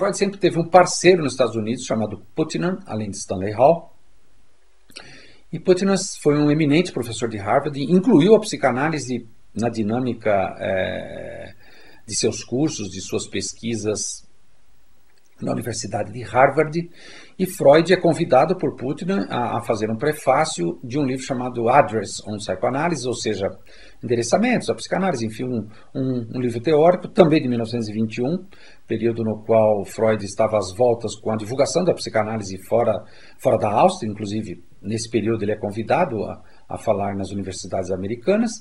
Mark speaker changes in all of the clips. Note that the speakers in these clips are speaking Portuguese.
Speaker 1: Freud sempre teve um parceiro nos Estados Unidos chamado Putnam, além de Stanley Hall. E Putnam foi um eminente professor de Harvard e incluiu a psicanálise na dinâmica de seus cursos, de suas pesquisas na Universidade de Harvard, e Freud é convidado por Putnam a fazer um prefácio de um livro chamado Address on Psychoanalysis, ou seja, endereçamentos à psicanálise, enfim, um livro teórico, também de 1921, período no qual Freud estava às voltas com a divulgação da psicanálise fora da Áustria, inclusive nesse período ele é convidado a falar nas universidades americanas,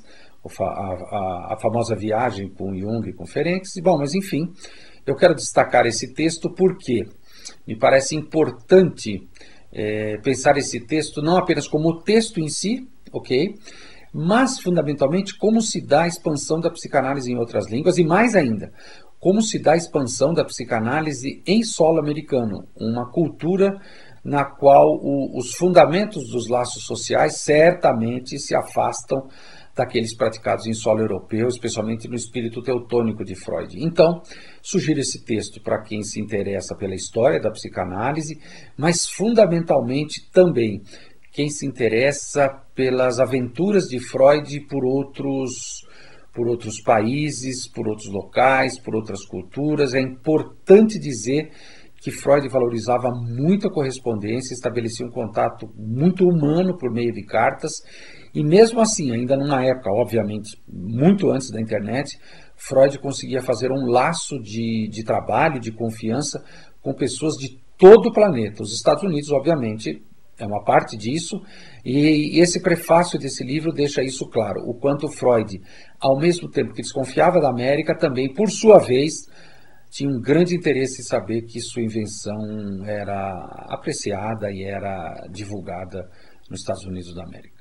Speaker 1: a famosa viagem com Jung e com Ferenczi, bom, mas enfim, eu quero destacar esse texto porque me parece importante pensar esse texto não apenas como o texto em si, ok? Mas, fundamentalmente, como se dá a expansão da psicanálise em outras línguas e, mais ainda, como se dá a expansão da psicanálise em solo americano, uma cultura na qual os fundamentos dos laços sociais certamente se afastam daqueles praticados em solo europeu, especialmente no espírito teutônico de Freud. Então, sugiro esse texto para quem se interessa pela história da psicanálise, mas fundamentalmente também quem se interessa pelas aventuras de Freud por outros países, por outros locais, por outras culturas. É importante dizer que Freud valorizava muito a correspondência, estabelecia um contato muito humano por meio de cartas, e mesmo assim, ainda numa época, obviamente, muito antes da internet, Freud conseguia fazer um laço de trabalho, de confiança com pessoas de todo o planeta. Os Estados Unidos, obviamente, é uma parte disso, e esse prefácio desse livro deixa isso claro, o quanto Freud, ao mesmo tempo que desconfiava da América, também, por sua vez, tinha um grande interesse em saber que sua invenção era apreciada e era divulgada nos Estados Unidos da América.